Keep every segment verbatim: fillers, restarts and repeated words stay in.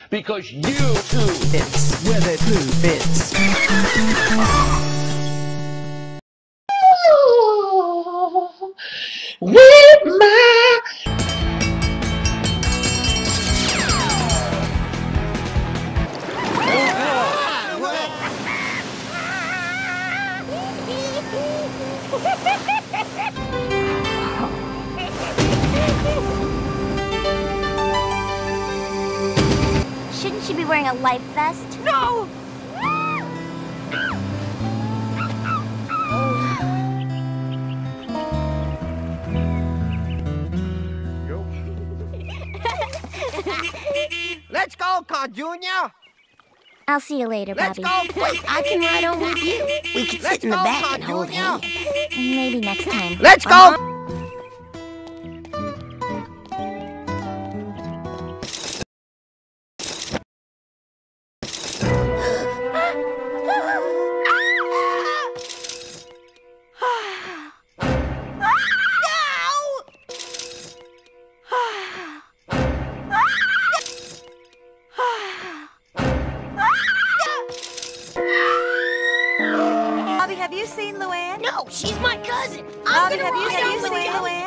because you too It's where the blue fits. with my Shouldn't you be wearing a life vest? No! Let's go, Con Junior. I'll see you later, Let's Bobby. go. Wait, I can ride on with you. We can Let's sit in the go, back Con and hold Junior. hands. Maybe next time. Let's go. Uh-huh. Bobby, have you seen Luann? No, she's my cousin. I'm Bobby, gonna have you, ride have on you with seen you. Luann?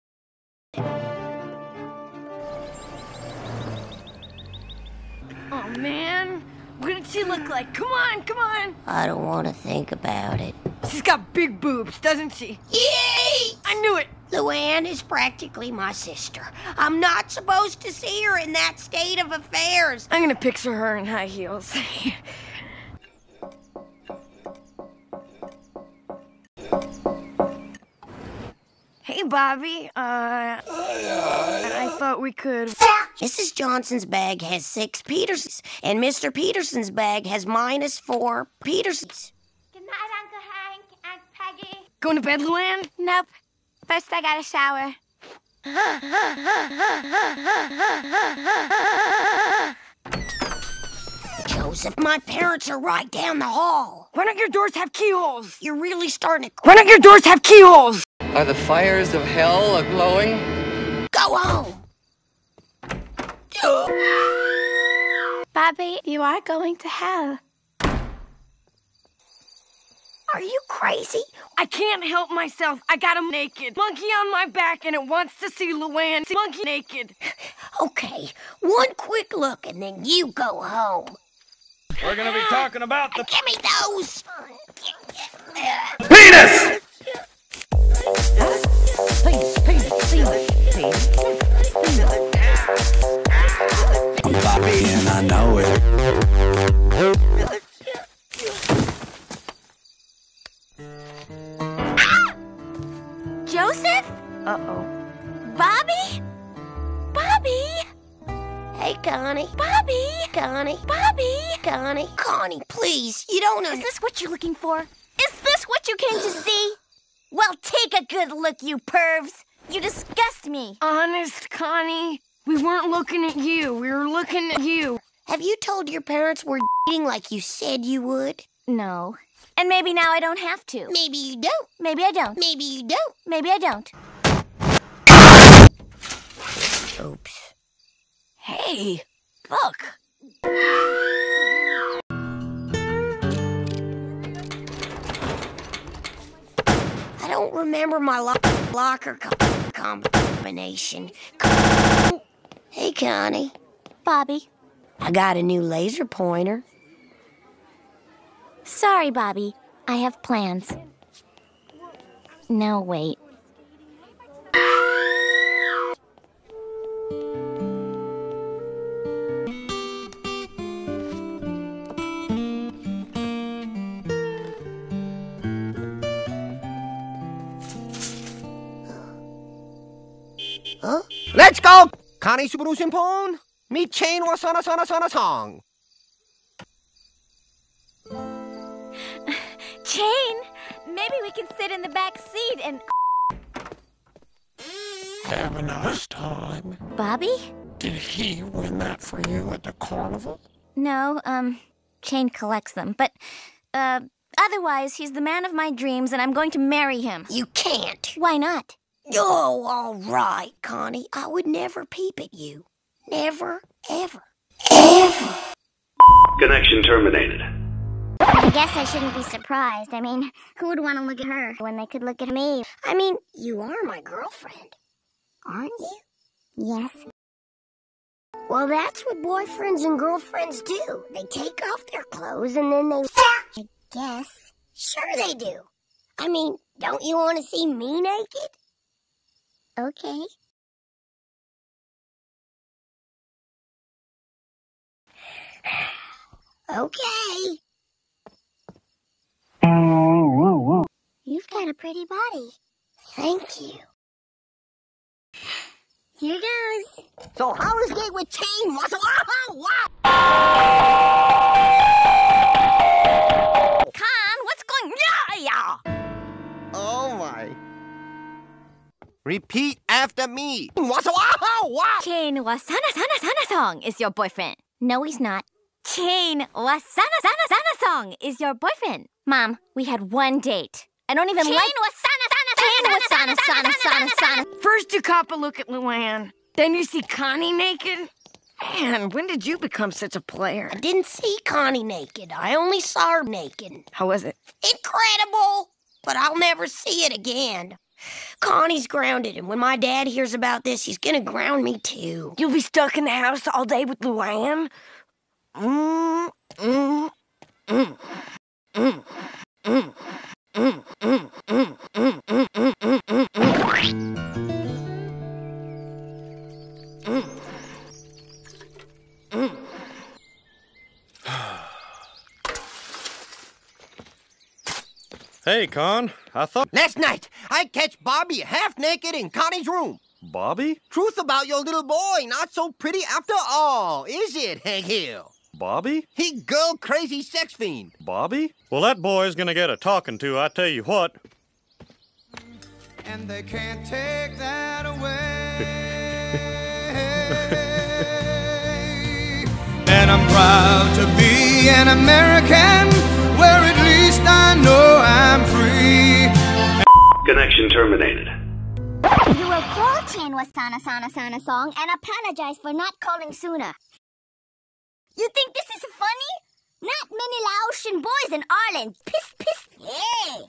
Oh, man. What did she look like? Come on, come on. I don't want to think about it. She's got big boobs, doesn't she? Yay! I knew it. Luann is practically my sister. I'm not supposed to see her in that state of affairs. I'm gonna picture her in high heels. Hey, Bobby. Uh, I thought we could. Missus Johnson's bag has six Petersons, and Mister Peterson's bag has minus four Petersons. Good night, Uncle Hank, Aunt Peggy. Going to bed, Luann? Nope. First, I gotta shower. Joseph, my parents are right down the hall. Why don't your doors have keyholes? You're really starting to Why don't your doors have keyholes? Are the fires of hell a-glowing? go home. Bobby, you are going to hell. Are you crazy? I can't help myself. I got him naked. Monkey on my back, and it wants to see Luann. Monkey naked. Okay, one quick look and then you go home. We're gonna be talking about the Give me those! penis. Bobby and I know it. Joseph? Uh-oh. Bobby? Bobby? Hey, Connie. Bobby? Connie. Bobby? Connie. Connie, please. You don't Is under- this what you're looking for? Is this what you came to see? Well, take a good look, you pervs. You disgust me. Honest, Connie, we weren't looking at you. We were looking at you. Have you told your parents we're dating like you said you would? No. And maybe now I don't have to. Maybe you don't. Maybe I don't. Maybe you don't. Maybe I don't. Oops. Hey, look. I don't remember my lo- locker co- combination. Hey, Connie. Bobby. I got a new laser pointer. Sorry, Bobby. I have plans. No, wait. Huh? Let's go. Connie Subaru Simpon. Me chain was sana sana sana song. Jane, maybe we can sit in the back seat and... Have a nice time. Bobby? Did he win that for you at the carnival? No, um, Jane collects them, but, uh, otherwise he's the man of my dreams and I'm going to marry him. You can't. Why not? Oh, all right, Connie. I would never peep at you. Never, ever, ever. Connection terminated. I guess I shouldn't be surprised. I mean, who would want to look at her when they could look at me? I mean, you are my girlfriend, aren't you? Yes. Well, that's what boyfriends and girlfriends do. They take off their clothes and then they fuck. I guess. Sure they do. I mean, don't you want to see me naked? Okay. Okay. You've got a pretty body. Thank you. Here goes. So how is it with Chain? What's what? Con, what's going on? Yeah. Oh my. Repeat after me. What's what? Chain wa sana sana sana song is your boyfriend. No, he's not. Chain wa sana sana sana song is your boyfriend. Mom, we had one date. I don't even Chain like. wa sana sana Chain was sana sana sana sana. First you cop a look at Luann, then you see Connie naked. Man, when did you become such a player? I didn't see Connie naked. I only saw her naked. How was it? Incredible! But I'll never see it again. Connie's grounded, and when my dad hears about this, he's gonna ground me too. You'll be stuck in the house all day with Luann? Mm, mm, mm, mm, mm. Mm, mm, mm, mm, mm, mm, mm, mm, mm. Mm. Hey, Con, I thought... Last night, I catch Bobby half naked in Connie's room. Bobby? Truth about your little boy, not so pretty after all, is it, Hank Hill? Bobby? He girl crazy sex fiend. Bobby? Well, that boy's gonna get a talking to, I tell you what. And they can't take that away. And I'm proud to be an American, where at least I know I'm free. Connection terminated. You will call Chain wa sana sana sana song and apologize for not calling sooner. You think this is funny? Not many Laotian boys in Ireland. Piss, piss, yeah.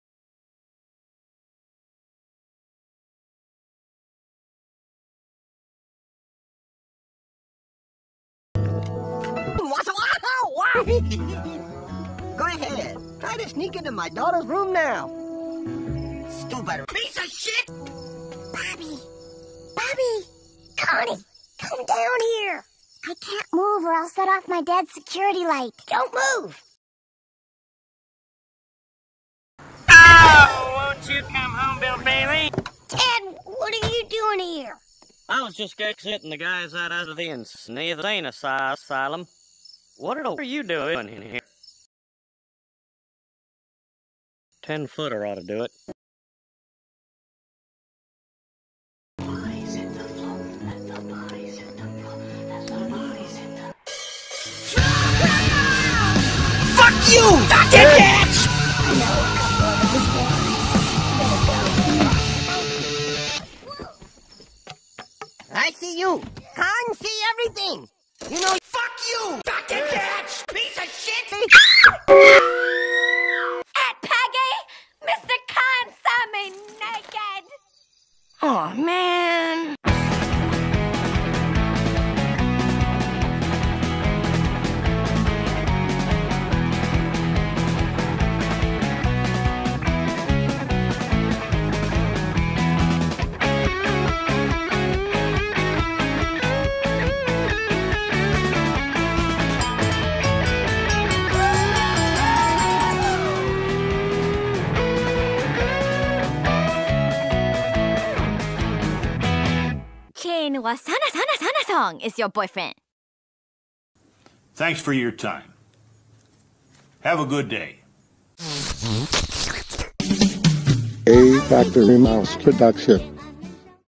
Go ahead. Try to sneak into my daughter's room now. Stupid piece of shit! Bobby. Bobby. Connie, come down here. I can't move or I'll set off my dad's security light. Don't move. Oh, won't you come home, Bill Bailey? Dad, what are you doing here? I was just getting the guys out of the insane asylum. What are you doing in here? Ten footer ought to do it. Fuck you! Fuck it, bitch! I see you. Can't see everything. You know, fuck you! Fuck it, bitch! Piece of shit! At Peggy, Mister Khan saw me naked. Oh man. Chain wa sana sana sana song is your boyfriend. Thanks for your time. Have a good day. A Factory Mouse Production.